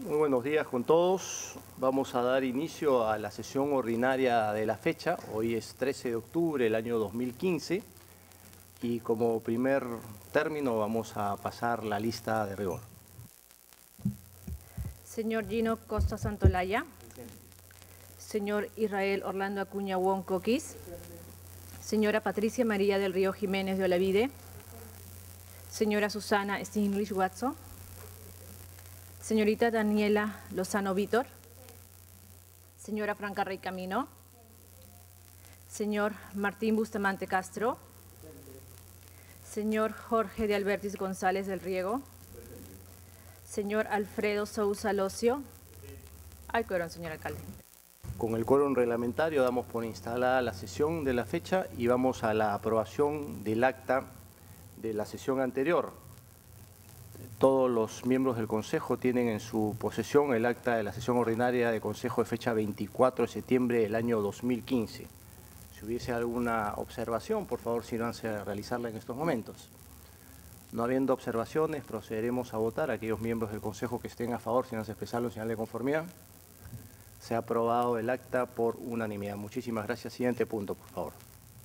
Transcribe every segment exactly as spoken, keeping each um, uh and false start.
Muy buenos días con todos. Vamos a dar inicio a la sesión ordinaria de la fecha. Hoy es trece de octubre del año dos mil quince y como primer término vamos a pasar la lista de rigor. Señor Gino Costa Santolaya. Señor Israel Orlando Acuña Wong Coquis. Señora Patricia María del Río Jiménez de Olavide. Señora Susana Stinglich Watson. Señorita Daniela Lozano Vítor. Señora Franca Rey Camino. Señor Martín Bustamante Castro. Señor Jorge de Albertis González del Riego. Señor Alfredo Sousa Locio. Hay quórum, señor alcalde. Con el quórum reglamentario damos por instalada la sesión de la fecha y vamos a la aprobación del acta de la sesión anterior. Todos los miembros del Consejo tienen en su posesión el acta de la sesión ordinaria de Consejo de fecha veinticuatro de septiembre del año dos mil quince. Si hubiese alguna observación, por favor, sírvanse a realizarla en estos momentos. No habiendo observaciones, procederemos a votar. Aquellos miembros del Consejo que estén a favor, si no se expresaron, señal de conformidad. Se ha aprobado el acta por unanimidad. Muchísimas gracias. Siguiente punto, por favor.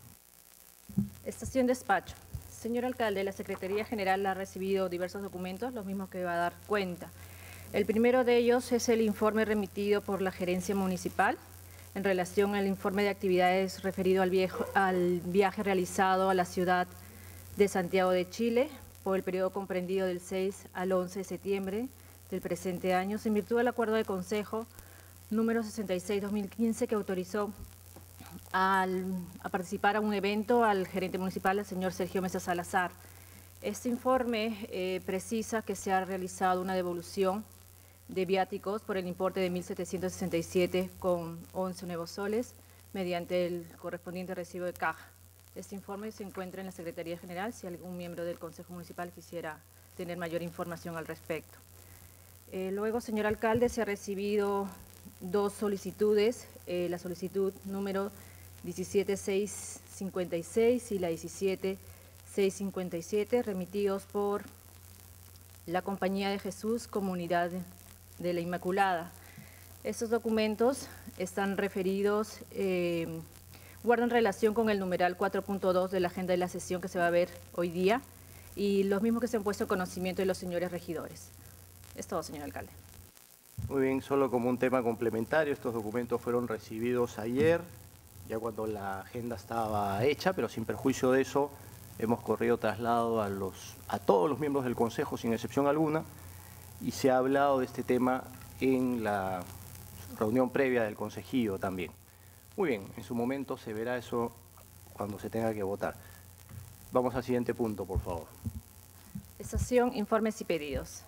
Estación despacho. Señor alcalde, la Secretaría General ha recibido diversos documentos, los mismos que va a dar cuenta. El primero de ellos es el informe remitido por la Gerencia Municipal en relación al informe de actividades referido al, viejo, al viaje realizado a la ciudad de Santiago de Chile por el periodo comprendido del seis al once de septiembre del presente año, en virtud del acuerdo de Consejo número sesenta y seis barra dos mil quince que autorizó Al, a participar a un evento al gerente municipal, el señor Sergio Mesa Salazar. Este informe eh, precisa que se ha realizado una devolución de viáticos por el importe de mil setecientos sesenta y siete con once nuevos soles mediante el correspondiente recibo de caja. Este informe se encuentra en la Secretaría General si algún miembro del Consejo Municipal quisiera tener mayor información al respecto. Eh, luego, señor alcalde, se ha recibido dos solicitudes, eh, la solicitud número diecisiete mil seiscientos cincuenta y seis y la diecisiete mil seiscientos cincuenta y siete, remitidos por la Compañía de Jesús Comunidad de la Inmaculada. Estos documentos están referidos, eh, guardan relación con el numeral cuatro punto dos de la agenda de la sesión que se va a ver hoy día y los mismos que se han puesto en conocimiento de los señores regidores. Es todo, señor alcalde. Muy bien, solo como un tema complementario, estos documentos fueron recibidos ayer, ya cuando la agenda estaba hecha, pero sin perjuicio de eso, hemos corrido traslado a, los, a todos los miembros del Consejo, sin excepción alguna, y se ha hablado de este tema en la reunión previa del Consejillo también. Muy bien, en su momento se verá eso cuando se tenga que votar. Vamos al siguiente punto, por favor. Estación, informes y pedidos.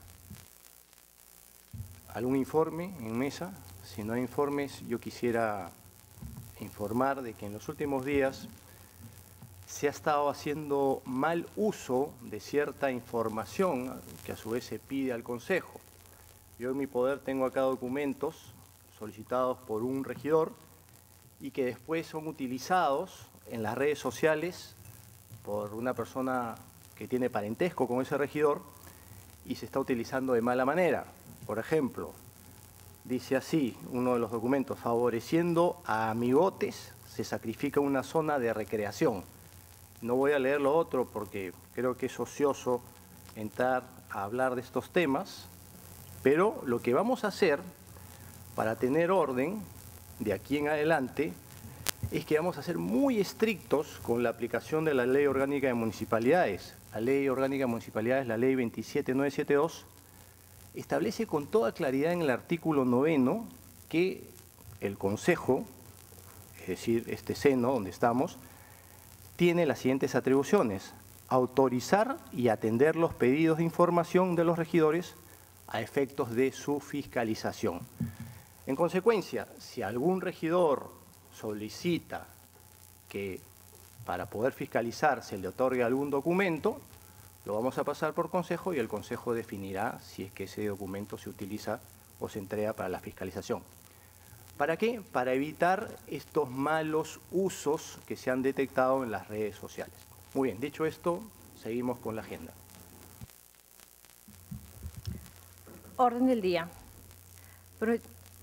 ¿Algún informe en mesa? Si no hay informes, yo quisiera informar de que en los últimos días se ha estado haciendo mal uso de cierta información que a su vez se pide al Consejo. Yo en mi poder tengo acá documentos solicitados por un regidor y que después son utilizados en las redes sociales por una persona que tiene parentesco con ese regidor y se está utilizando de mala manera. Por ejemplo, dice así uno de los documentos: favoreciendo a amigotes se sacrifica una zona de recreación. No voy a leer lo otro porque creo que es ocioso entrar a hablar de estos temas, pero lo que vamos a hacer para tener orden de aquí en adelante es que vamos a ser muy estrictos con la aplicación de la Ley Orgánica de Municipalidades. La Ley Orgánica de Municipalidades, la Ley veintisiete mil novecientos setenta y dos, establece con toda claridad en el artículo noveno que el Consejo, es decir, este seno donde estamos, tiene las siguientes atribuciones: autorizar y atender los pedidos de información de los regidores a efectos de su fiscalización. En consecuencia, si algún regidor solicita que para poder fiscalizar se le otorgue algún documento, lo vamos a pasar por Consejo y el Consejo definirá si es que ese documento se utiliza o se entrega para la fiscalización. ¿Para qué? Para evitar estos malos usos que se han detectado en las redes sociales. Muy bien, dicho esto, seguimos con la agenda. Orden del día. Pero,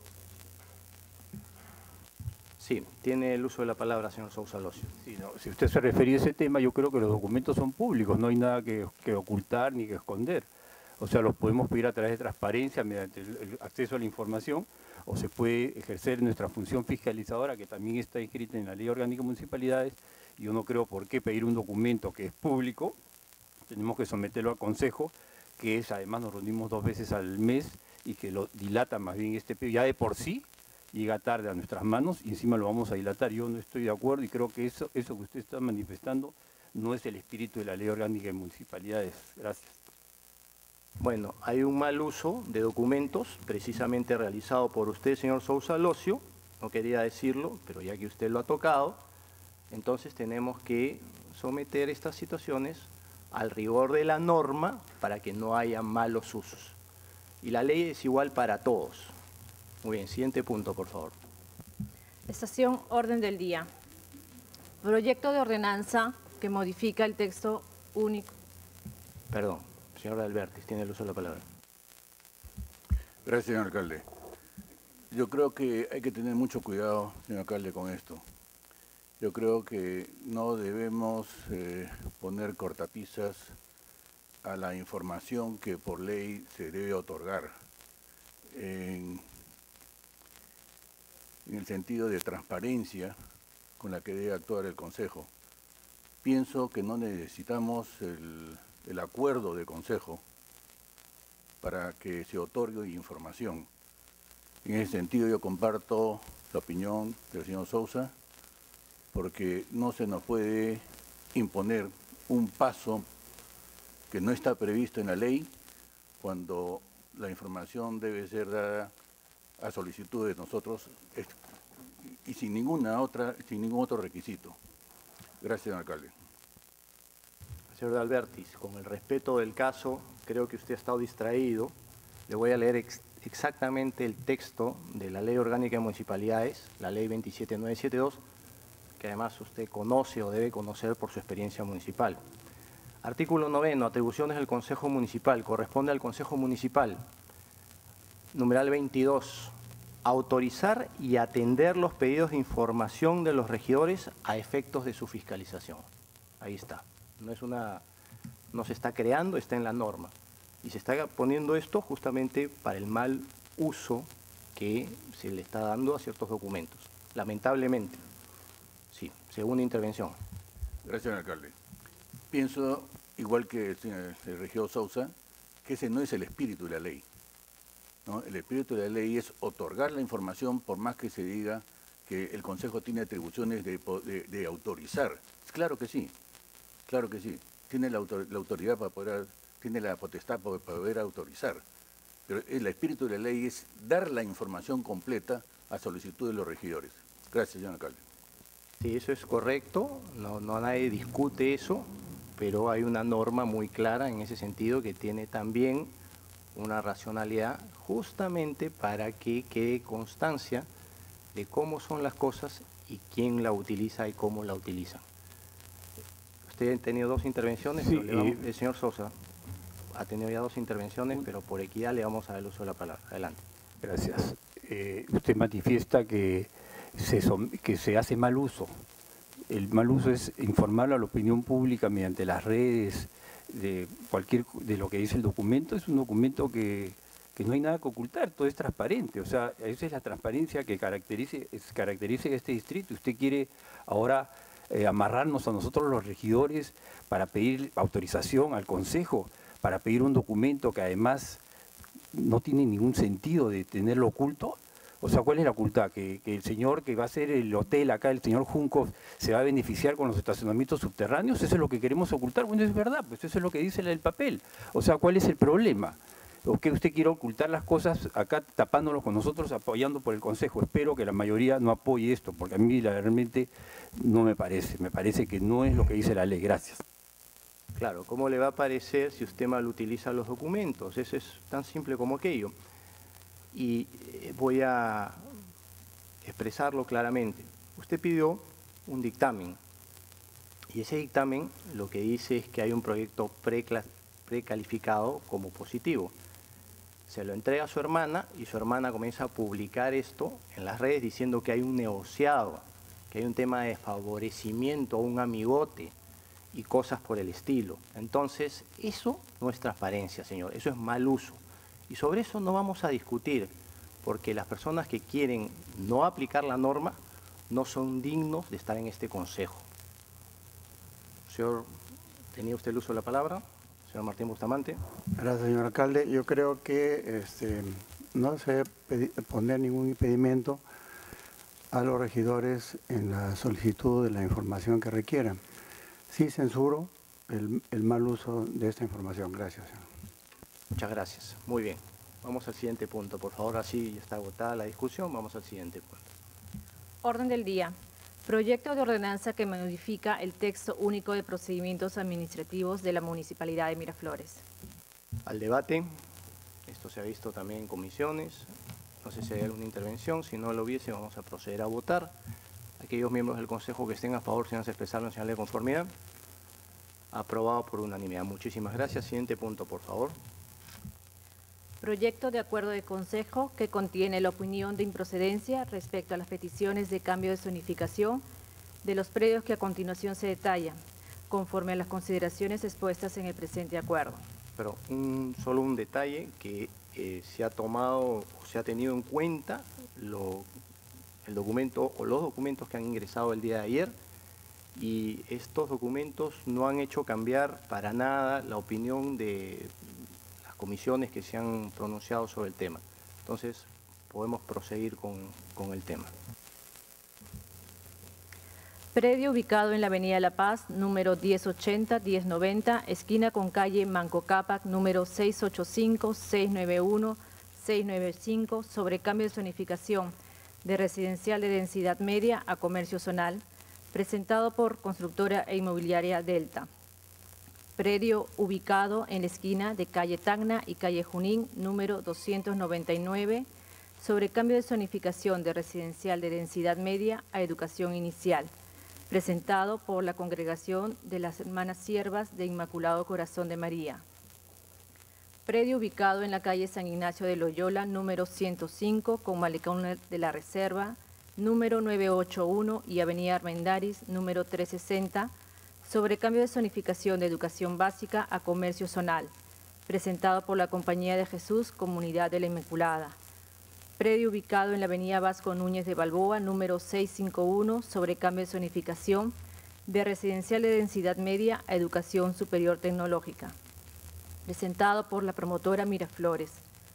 Sí, tiene el uso de la palabra, señor Sousa Locio. Sí, no, si usted se refería a ese tema, yo creo que los documentos son públicos, no hay nada que, que ocultar ni que esconder. O sea, los podemos pedir a través de transparencia, mediante el, el acceso a la información, o se puede ejercer nuestra función fiscalizadora, que también está inscrita en la Ley Orgánica de Municipalidades. Yo no creo por qué pedir un documento que es público, tenemos que someterlo al Consejo, que es, además nos reunimos dos veces al mes y que lo dilata más bien este periodo, ya de por sí llega tarde a nuestras manos y encima lo vamos a dilatar. Yo no estoy de acuerdo y creo que eso, eso que usted está manifestando no es el espíritu de la Ley Orgánica de Municipalidades. Gracias. Bueno, hay un mal uso de documentos, precisamente realizado por usted, señor Sousa Locio, no quería decirlo, pero ya que usted lo ha tocado, entonces tenemos que someter estas situaciones al rigor de la norma para que no haya malos usos. Y la ley es igual para todos. Muy bien, siguiente punto, por favor. estación orden del día. Proyecto de ordenanza que modifica el texto único. Perdón, señor Albertis, tiene el uso de la palabra. Gracias, señor alcalde. Yo creo que hay que tener mucho cuidado, señor alcalde, con esto. Yo creo que no debemos eh, poner cortapisas a la información que por ley se debe otorgar en, en el sentido de transparencia con la que debe actuar el Consejo. Pienso que no necesitamos el, el acuerdo del Consejo para que se otorgue información. En ese sentido yo comparto la opinión del señor Sousa, porque no se nos puede imponer un paso que no está previsto en la ley cuando la información debe ser dada a solicitud de nosotros y sin ninguna otra, sin ningún otro requisito. Gracias, señor alcalde. Señor de Albertis, con el respeto del caso, creo que usted ha estado distraído. Le voy a leer ex exactamente el texto de la Ley Orgánica de Municipalidades, la Ley veintisiete mil novecientos setenta y dos, que además usted conoce o debe conocer por su experiencia municipal. Artículo noveno, atribuciones del Consejo Municipal. Corresponde al Consejo Municipal. Numeral veintidós, autorizar y atender los pedidos de información de los regidores a efectos de su fiscalización. Ahí está. No es una, no se está creando, está en la norma. Y se está poniendo esto justamente para el mal uso que se le está dando a ciertos documentos. Lamentablemente. Sí, segunda intervención. Gracias, señor alcalde. Pienso, igual que el, señor, el regidor Sousa, que ese no es el espíritu de la ley, ¿no? El espíritu de la ley es otorgar la información por más que se diga que el Consejo tiene atribuciones de, de, de autorizar. Claro que sí, claro que sí. Tiene la, autor, la autoridad para poder, tiene la potestad para poder autorizar. Pero el espíritu de la ley es dar la información completa a solicitud de los regidores. Gracias, señor alcalde. Sí, eso es correcto, no, no nadie discute eso, pero hay una norma muy clara en ese sentido que tiene también una racionalidad justamente para que quede constancia de cómo son las cosas y quién la utiliza y cómo la utilizan. Usted ha tenido dos intervenciones, Sí, pero le vamos, eh, el señor Sosa ha tenido ya dos intervenciones, pero por equidad le vamos a dar el uso de la palabra. Adelante. Gracias. Eh, usted manifiesta que se, que se hace mal uso. El mal uso es informar a la opinión pública mediante las redes, de cualquier de lo que dice el documento. Es un documento que, que no hay nada que ocultar, todo es transparente. O sea, esa es la transparencia que caracterice, es, caracteriza este distrito. Usted quiere ahora eh, amarrarnos a nosotros los regidores para pedir autorización al Consejo, para pedir un documento que además no tiene ningún sentido de tenerlo oculto. O sea, ¿cuál es la ocultad? ¿Que, que el señor que va a hacer el hotel acá, el señor Junco, se va a beneficiar con los estacionamientos subterráneos? ¿Eso es lo que queremos ocultar? Bueno, es verdad, pues eso es lo que dice el papel. O sea, ¿cuál es el problema? ¿O que usted quiere ocultar las cosas acá tapándolos con nosotros, apoyando por el Consejo? Espero que la mayoría no apoye esto, porque a mí realmente no me parece. Me parece que no es lo que dice la ley. Gracias. Claro, ¿cómo le va a parecer si usted mal utiliza los documentos? Eso es tan simple como aquello. Y voy a expresarlo claramente. Usted pidió un dictamen y ese dictamen lo que dice es que hay un proyecto precalificado como positivo. Se lo entrega a su hermana y su hermana comienza a publicar esto en las redes diciendo que hay un negociado, que hay un tema de favorecimiento, un amigote y cosas por el estilo. Entonces, eso no es transparencia, señor, eso es mal uso. Y sobre eso no vamos a discutir, porque las personas que quieren no aplicar la norma no son dignos de estar en este consejo. Señor, ¿tenía usted el uso de la palabra? Señor Martín Bustamante. Gracias, señor alcalde. Yo creo que este, no se debe poner ningún impedimento a los regidores en la solicitud de la información que requieran. Sí censuro el, el mal uso de esta información. Gracias, señor. Muchas gracias. Muy bien. Vamos al siguiente punto, por favor. Así ya está agotada la discusión. Vamos al siguiente punto. Orden del día. Proyecto de ordenanza que modifica el texto único de procedimientos administrativos de la Municipalidad de Miraflores. Al debate. Esto se ha visto también en comisiones. No sé si hay alguna intervención. Si no lo hubiese, vamos a proceder a votar. Aquellos miembros del Consejo que estén a favor, sean expresar en señal de conformidad. Aprobado por unanimidad. Muchísimas gracias. Siguiente punto, por favor. Proyecto de acuerdo de consejo que contiene la opinión de improcedencia respecto a las peticiones de cambio de zonificación de los predios que a continuación se detallan, conforme a las consideraciones expuestas en el presente acuerdo. Pero un, solo un detalle que eh, se ha tomado o se ha tenido en cuenta lo, el documento o los documentos que han ingresado el día de ayer, y estos documentos no han hecho cambiar para nada la opinión de comisiones que se han pronunciado sobre el tema. Entonces, podemos proseguir con, con el tema. Predio ubicado en la Avenida La Paz, número diez ochenta, diez noventa, esquina con calle Manco Cápac, número seiscientos ochenta y cinco, seiscientos noventa y uno, seiscientos noventa y cinco, sobre cambio de zonificación de residencial de densidad media a comercio zonal, presentado por Constructora e Inmobiliaria Delta. Predio ubicado en la esquina de calle Tacna y calle Junín, número doscientos noventa y nueve, sobre cambio de zonificación de residencial de densidad media a educación inicial, presentado por la Congregación de las Hermanas Siervas de Inmaculado Corazón de María. Predio ubicado en la calle San Ignacio de Loyola, número ciento cinco, con Malecón de la Reserva, número novecientos ochenta y uno, y avenida Armendáriz, número trescientos sesenta, sobre cambio de zonificación de educación básica a comercio zonal, presentado por la Compañía de Jesús, Comunidad de la Inmaculada. Predio ubicado en la avenida Vasco Núñez de Balboa, número seiscientos cincuenta y uno, sobre cambio de zonificación de residencial de densidad media a educación superior tecnológica, presentado por la promotora Miraflores.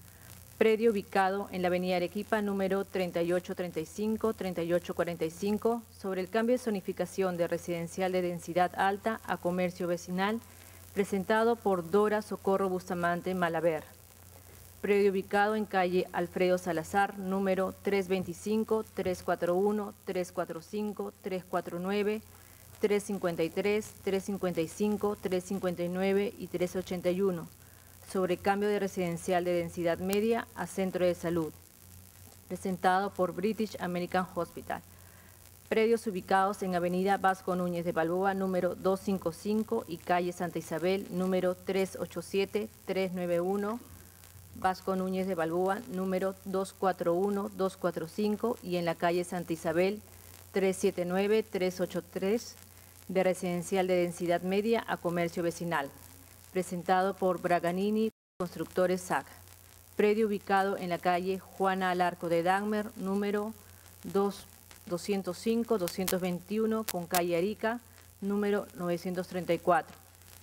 Predio ubicado en la avenida Arequipa, número treinta y ocho treinta y cinco, treinta y ocho cuarenta y cinco, sobre el cambio de zonificación de residencial de densidad alta a comercio vecinal, presentado por Dora Socorro Bustamante Malaver. Predio ubicado en calle Alfredo Salazar, número trescientos veinticinco, trescientos cuarenta y uno, trescientos cuarenta y cinco, trescientos cuarenta y nueve, trescientos cincuenta y tres, trescientos cincuenta y cinco, trescientos cincuenta y nueve y trescientos ochenta y uno, sobre cambio de residencial de densidad media a centro de salud, presentado por British American Hospital. Predios ubicados en avenida Vasco Núñez de Balboa, número doscientos cincuenta y cinco, y calle Santa Isabel, número trescientos ochenta y siete, trescientos noventa y uno, Vasco Núñez de Balboa, número doscientos cuarenta y uno, doscientos cuarenta y cinco, y en la calle Santa Isabel, trescientos setenta y nueve, trescientos ochenta y tres, de residencial de densidad media a comercio vecinal, presentado por Braganini Constructores S A C. Predio ubicado en la calle Juana Alarco de Dagmer, número doscientos cinco, doscientos veintiuno, con calle Arica, número novecientos treinta y cuatro,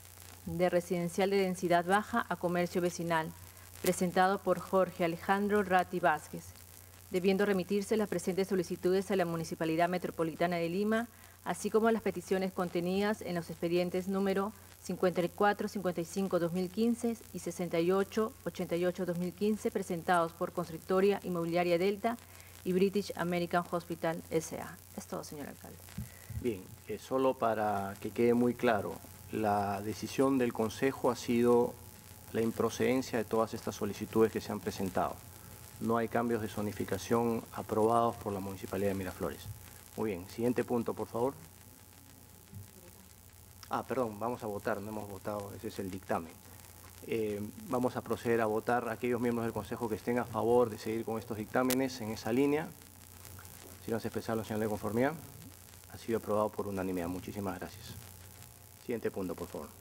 de residencial de densidad baja a comercio vecinal, presentado por Jorge Alejandro Ratti Vázquez, debiendo remitirse las presentes solicitudes a la Municipalidad Metropolitana de Lima, así como las peticiones contenidas en los expedientes número cincuenta y cuatro, cincuenta y cinco, dos mil quince y sesenta y ocho, ochenta y ocho, dos mil quince, presentados por Constructora Inmobiliaria Delta y British American Hospital S A Es todo, señor alcalde. Bien, eh, solo para que quede muy claro, la decisión del Consejo ha sido la improcedencia de todas estas solicitudes que se han presentado. No hay cambios de zonificación aprobados por la Municipalidad de Miraflores. Muy bien, siguiente punto, por favor. Ah, perdón, vamos a votar, no hemos votado, ese es el dictamen. Eh, vamos a proceder a votar a aquellos miembros del Consejo que estén a favor de seguir con estos dictámenes en esa línea. Si no se expresaron, señal de conformidad. Ha sido aprobado por unanimidad. Muchísimas gracias. Siguiente punto, por favor.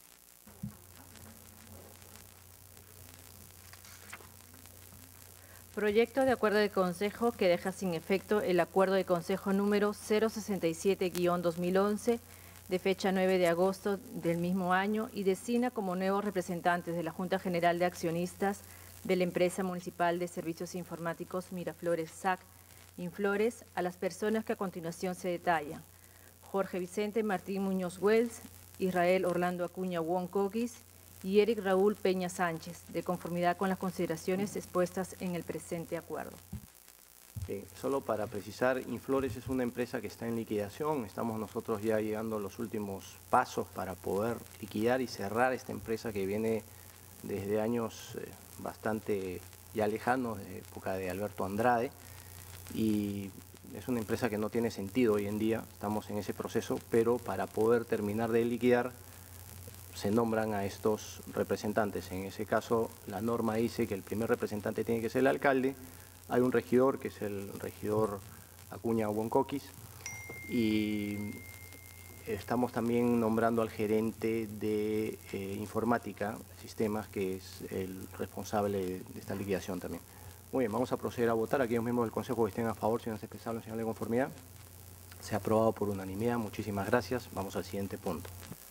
Proyecto de acuerdo de Consejo que deja sin efecto el acuerdo de Consejo número cero sesenta y siete guión dos mil once de fecha nueve de agosto del mismo año y designa como nuevos representantes de la Junta General de Accionistas de la Empresa Municipal de Servicios Informáticos Miraflores S A C Inflores a las personas que a continuación se detallan: Jorge Vicente Martín Muñoz Wells, Israel Orlando Acuña Woncoquis y Eric Raúl Peña Sánchez, de conformidad con las consideraciones expuestas en el presente acuerdo. Bien, solo para precisar, Inflores es una empresa que está en liquidación. Estamos nosotros ya llegando a los últimos pasos para poder liquidar y cerrar esta empresa que viene desde años eh, bastante ya lejanos, de época de Alberto Andrade, y es una empresa que no tiene sentido hoy en día. Estamos en ese proceso, pero para poder terminar de liquidar se nombran a estos representantes. En ese caso, la norma dice que el primer representante tiene que ser el alcalde. Hay un regidor, que es el regidor Acuña Woncoquis, y estamos también nombrando al gerente de eh, informática, sistemas, que es el responsable de esta liquidación también. Muy bien, vamos a proceder a votar. Aquellos miembros del Consejo que estén a favor, si no se expresaron, señal de conformidad. Se ha aprobado por unanimidad. Muchísimas gracias. Vamos al siguiente punto.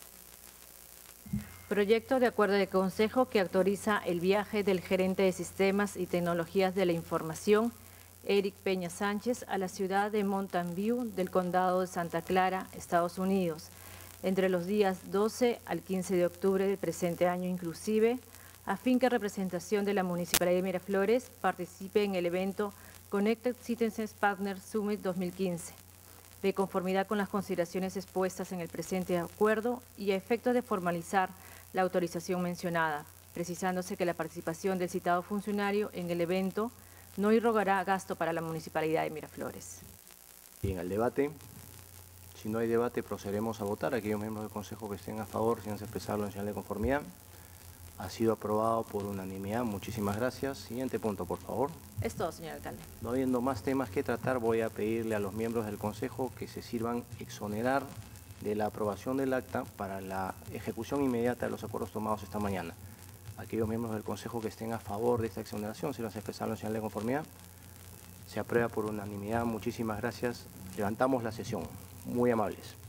Proyecto de acuerdo de Consejo que autoriza el viaje del gerente de Sistemas y Tecnologías de la Información, Eric Peña Sánchez, a la ciudad de Mountain View del Condado de Santa Clara, Estados Unidos, entre los días doce al quince de octubre del presente año inclusive, a fin que representación de la Municipalidad de Miraflores participe en el evento Connected Citizens Partner Summit dos mil quince. De conformidad con las consideraciones expuestas en el presente acuerdo y a efectos de formalizar la autorización mencionada, precisándose que la participación del citado funcionario en el evento no irrogará gasto para la Municipalidad de Miraflores. Bien, al debate. Si no hay debate, procederemos a votar. Aquellos miembros del Consejo que estén a favor, si no se expresaron en señal de conformidad. Ha sido aprobado por unanimidad. Muchísimas gracias. Siguiente punto, por favor. Es todo, señor alcalde. No habiendo más temas que tratar, voy a pedirle a los miembros del Consejo que se sirvan exonerar de la aprobación del acta para la ejecución inmediata de los acuerdos tomados esta mañana. Aquellos miembros del Consejo que estén a favor de esta exoneración, si no se expresaron en señal de conformidad, se aprueba por unanimidad. Muchísimas gracias. Levantamos la sesión. Muy amables.